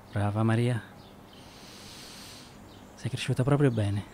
Brava Maria. Sei cresciuta proprio bene.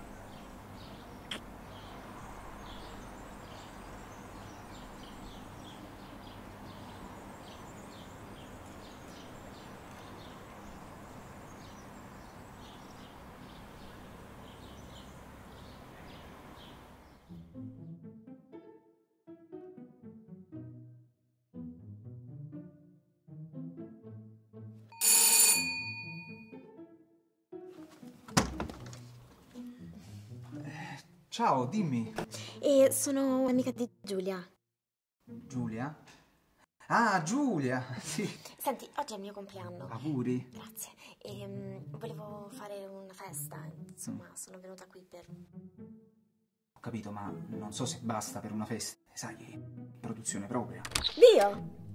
Ciao, dimmi. E sono amica di Giulia. Giulia? Ah, Giulia! Sì. Senti, oggi è il mio compleanno. Auguri. Grazie. E volevo fare una festa, insomma, sono venuta qui per... Ho capito, ma non so se basta per una festa. Sai, produzione propria. Dio!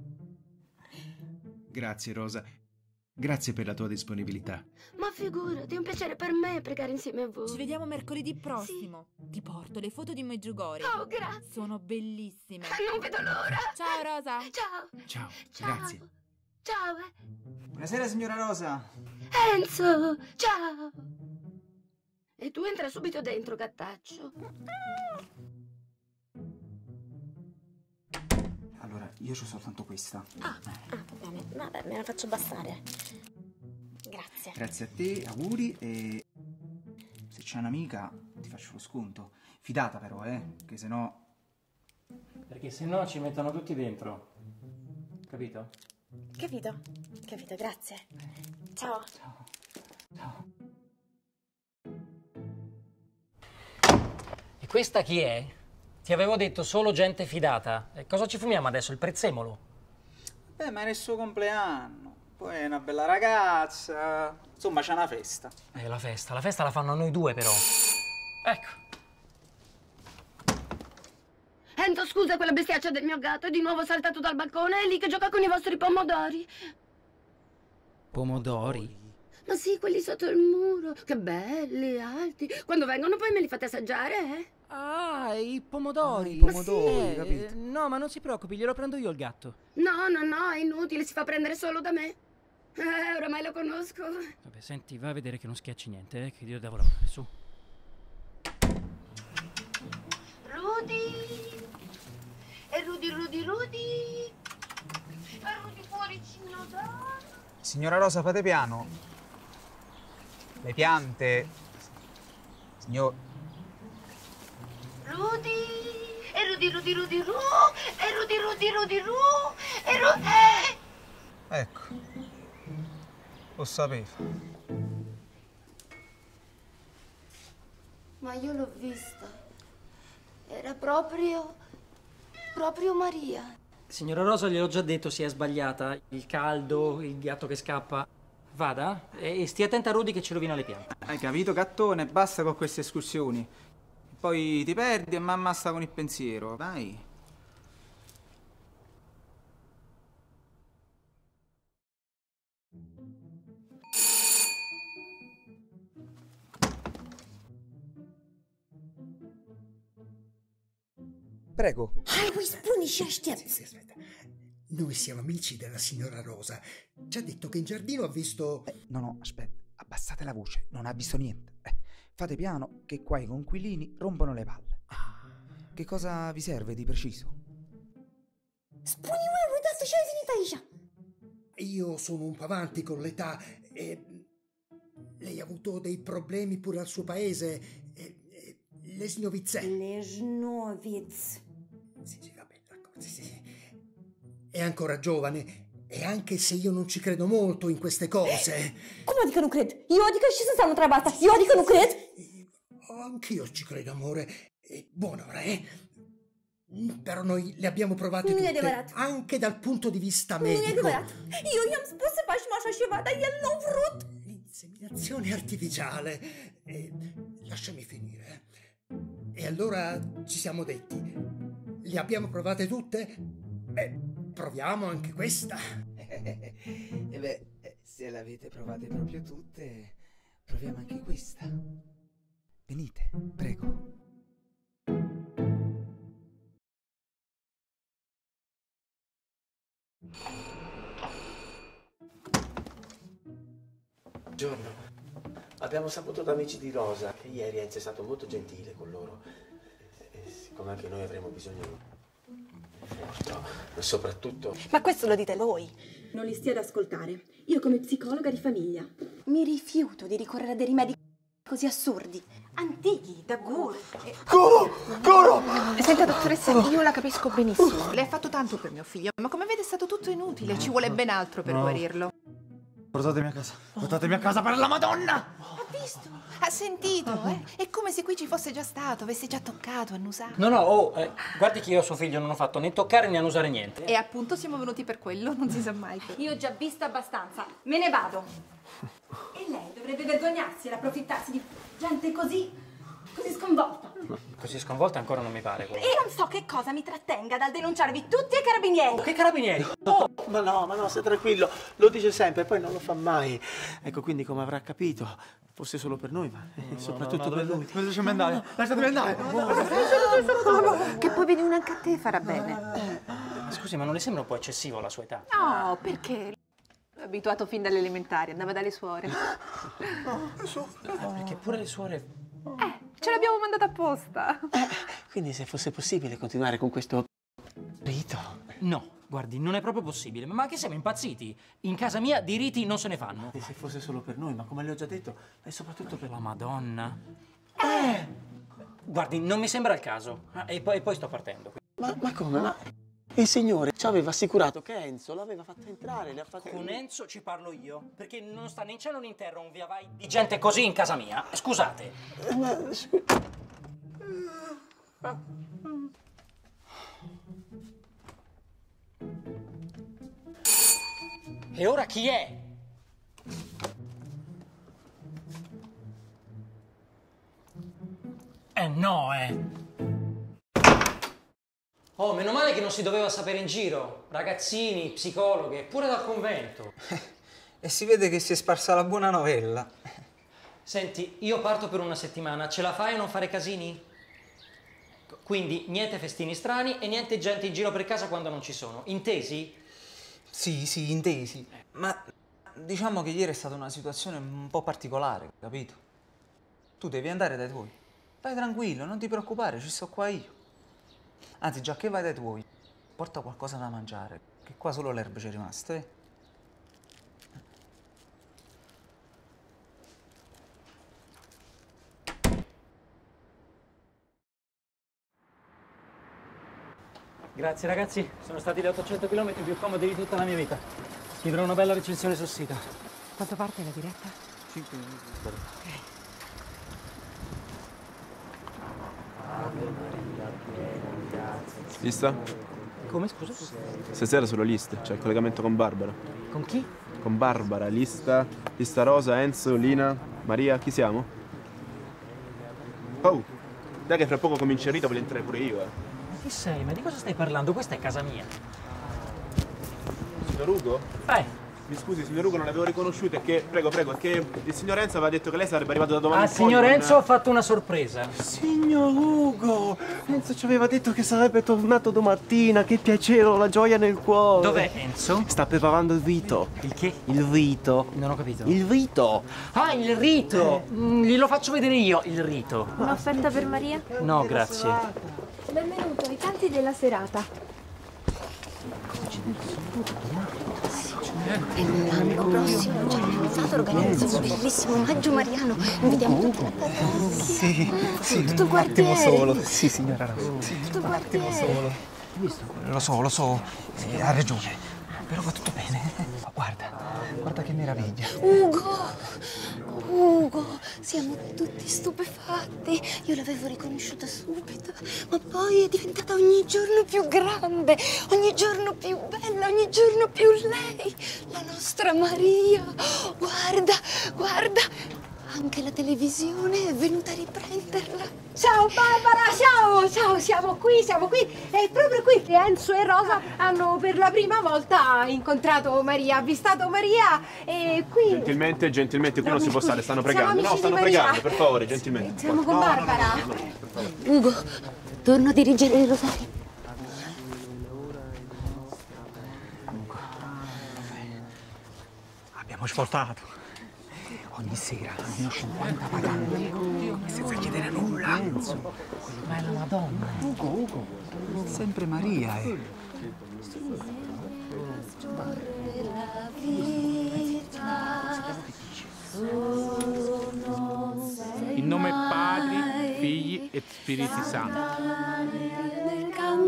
Grazie, Rosa. Grazie per la tua disponibilità. Ma figurati, è un piacere per me pregare insieme a voi. Ci vediamo mercoledì prossimo. Ti porto le foto di Medjugorje. Oh, grazie. Sono bellissime. Non vedo l'ora. Ciao Rosa. Ciao. Ciao, Ciao. grazie. Ciao. Buonasera, signora Rosa. Enzo, ciao. E tu entra subito dentro, gattaccio. Allora, io c'ho soltanto questa. Va bene. Vabbè, me la faccio bastare. Grazie. Grazie a te, auguri e... se c'è un'amica ti faccio lo sconto. Fidata però, che sennò... Perché se no ci mettono tutti dentro. Capito? Capito, grazie. Ciao. Ciao. Ciao. E questa chi è? Ti avevo detto solo gente fidata. E cosa ci fumiamo adesso? Il prezzemolo? Beh, ma è il suo compleanno. Poi è una bella ragazza. Insomma, c'è una festa. La festa la fanno noi due però. Ecco. Enzo, scusa, quella bestiaccia del mio gatto è di nuovo saltato dal balcone. È lì che gioca con i vostri pomodori. Pomodori? Ma sì, quelli sotto il muro. Che belli, alti. Quando vengono poi me li fate assaggiare, eh? Ah, i pomodori. I pomodori, capito? No, ma non si preoccupi, glielo prendo io il gatto. No, è inutile, si fa prendere solo da me. Oramai lo conosco. Vabbè, senti, va a vedere che non schiacci niente, che io devo lavorare, su. Rudy! E Rudy! E Rudy fuori, cigno, Signora Rosa, fate piano. Le piante. Signor... Rudy! E Rudy! E Rudy! Ecco. Lo sapevo. Ma io l'ho vista. Era proprio Maria. Signora Rosa, gliel'ho già detto, si è sbagliata. Il caldo, il gatto che scappa. Vada e stia attenta a Rudy che ci rovina le piante. Hai capito, gattone? Basta con queste escursioni. Poi ti perdi e mamma sta con il pensiero. Dai. Prego. Hai, voi spuni și aștept. Sì, aspetta. Noi siamo amici della signora Rosa. Ci ha detto che in giardino ha visto... No, aspetta. Abbassate la voce. Non ha visto niente. Fate piano che qua i conquilini rompono le palle. Che cosa vi serve di preciso? Spuni-mi, uitați ce ai venit aici. Io sono un po' avanti con l'età e... Lei ha avuto dei problemi pure al suo paese. Le snovize. Le snoviz. Sì, va bene, d'accordo, sì. È ancora giovane e anche se io non ci credo molto in queste cose... Cum adică nu cred? Eu adică și ce înseamnă treaba asta? Eu adică nu cred? Anch'io ci credo, amore. Buon'ora, Però noi le abbiamo provate Nu tutte, e adevărat. anche dal punto di vista Nu e medico. adevărat. Eu i-am spus să facem așa ceva, dar el nu a vrut. Inseminazione artificiale. Lasciami finire. E allora ci siamo detti, le abbiamo provate tutte? Beh, proviamo anche questa. Se l'avete provate proprio tutte, proviamo anche questa. Venite, prego. Buongiorno. Abbiamo saputo da amici di Rosa che ieri Enzo è stato molto gentile con loro. E siccome anche noi avremo bisogno di conforto, e soprattutto... Ma questo lo dite voi. Non li stia ad ascoltare. Io come psicologa di famiglia mi rifiuto di ricorrere a dei rimedi così assurdi, antichi, da Gur. Coro! Senta, dottoressa, io la capisco benissimo. Lei ha fatto tanto per mio figlio, ma come vede è stato tutto inutile. Ci vuole ben altro per guarirlo. Portatemi a casa. Portatemi a casa per la Madonna! Ha visto? Ha sentito, eh? È come se qui ci fosse già stato, avesse già toccato, annusato. No, guardi che io a suo figlio non ho fatto né toccare né annusare niente. E appunto siamo venuti per quello, non si sa mai. Io ho già visto abbastanza. Me ne vado. E lei dovrebbe vergognarsi ed approfittarsi di gente così sconvolta. Così sconvolta ancora non mi pare. E non so che cosa mi trattenga dal denunciarvi tutti ai carabinieri. Che carabinieri? Ma no, stai tranquillo. Lo dice sempre, poi non lo fa mai. Ecco, quindi come avrà capito, forse solo per noi, ma soprattutto per lui. Lasciatemi andare. Lasciatemi andare. Che poi vieni anche a te farà bene. Scusi, ma non le sembra un po' eccessivo la sua età? No, perché? È abituato fin dalle elementari, andava dalle suore. Perché pure le suore... Ce l'abbiamo mandata apposta. Quindi se fosse possibile continuare con questo rito. No, guardi, non è proprio possibile. Ma che siamo impazziti? In casa mia di riti non se ne fanno. E se fosse solo per noi, ma come le ho già detto, è soprattutto per La Madonna. Guardi, non mi sembra il caso. E poi sto partendo. Ma come? Ma il signore ci aveva assicurato che Enzo l'aveva fatta entrare, le ha fatto... Con Enzo ci parlo io, perché non sta né in cielo né in terra un via vai di gente così in casa mia. Scusate. E ora chi è? No, Oh, meno male che non si doveva sapere in giro. Ragazzini, psicologhe, pure dal convento. E si vede che si è sparsa la buona novella. Senti, io parto per una settimana. Ce la fai a non fare casini? Quindi niente festini strani e niente gente in giro per casa quando non ci sono. Intesi? Sì, intesi. Ma diciamo che ieri è stata una situazione un po' particolare, capito? Tu devi andare dai tuoi. Vai tranquillo, non ti preoccupare, ci sto qua io. Anzi, già che vai dai tuoi, porta qualcosa da mangiare, che qua solo l'erba c'è rimasta, eh? Grazie ragazzi, sono stati gli 800 km più comodi di tutta la mia vita. Scriverò una bella recensione sul sito. Quanto parte la diretta? 5 minuti. Lista? Come, scusa? Stasera sulla lista, c'è il collegamento con Barbara. Con chi? Con Barbara, lista Rosa, Enzo, Lina, Maria, chi siamo? Oh, dai che fra poco comincia il rito, voglio entrare pure io, Ma chi sei? Ma di cosa stai parlando? Questa è casa mia. Signor Ugo? Mi scusi, signor Ugo, non l'avevo riconosciuto, è che, prego, è che il signor Enzo aveva detto che lei sarebbe arrivato da domani. Signor Enzo, ho fatto una sorpresa. Signor Ugo, Enzo ci aveva detto che sarebbe tornato domattina, che piacere, ho la gioia nel cuore. Dov'è Enzo? Sta preparando il rito. Il che? Il rito. Non ho capito. Il rito. Ah, il rito! Glielo faccio vedere io, il rito. Un'offerta per Maria? No, grazie. Benvenuto ai canti della serata. E l'anno prossimo già iniziato organizzo un bellissimo omaggio mariano. Invitiamo tutti la Sì, tutto il un attimo quartiere. solo. Sì, signora Rosa. Tutto il quartiere. Lo so, ha ragione. Però va tutto bene. Guarda che meraviglia. Ugo, siamo tutti stupefatti. Io l'avevo riconosciuta subito, ma poi è diventata ogni giorno più grande, ogni giorno più bella, ogni giorno più lei, la nostra Maria. Guarda, anche la televisione è venuta a riprenderla. Ciao Barbara, ciao, siamo qui, è proprio qui che Enzo e Rosa hanno per la prima volta incontrato Maria, avvistato Maria e qui... Gentilmente, qui non si può stare, stanno Siamo pregando. No, amici stanno di Maria. pregando, per favore, gentilmente. Siamo con Barbara. Ugo, torno a dirigere il rosario. Abbiamo svoltato. ogni sera almeno 50 vacanti, come senza chiedere nulla. Ma è la Madonna. Sempre Maria, In nome Padri, Figli e Spiriti Santi. Nel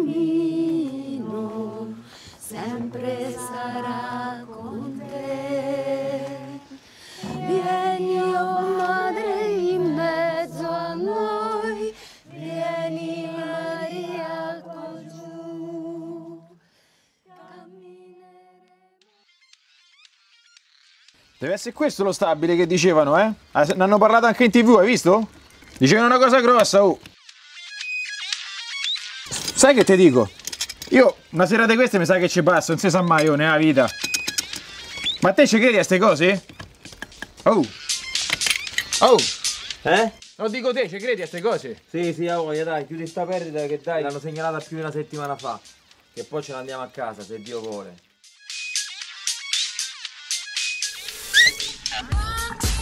cammino sempre sarà con te. Vieni, oh Madre, in mezzo a noi. Vieni, Maria, giù. Deve essere questo lo stabile che dicevano, eh? Ne hanno parlato anche in TV, hai visto? Dicevano una cosa grossa, oh! Sai che ti dico? Io una sera di queste mi sa che ci passo, non si sa mai, oh, nella vita. Ma te ci credi a ste cose? Oh! Oh! Non dico te, ci credi a ste cose? Sì, ha voglia, dai, chiudi sta perdita che dai, l'hanno segnalata più di una settimana fa. Che poi ce ne andiamo a casa, se Dio vuole.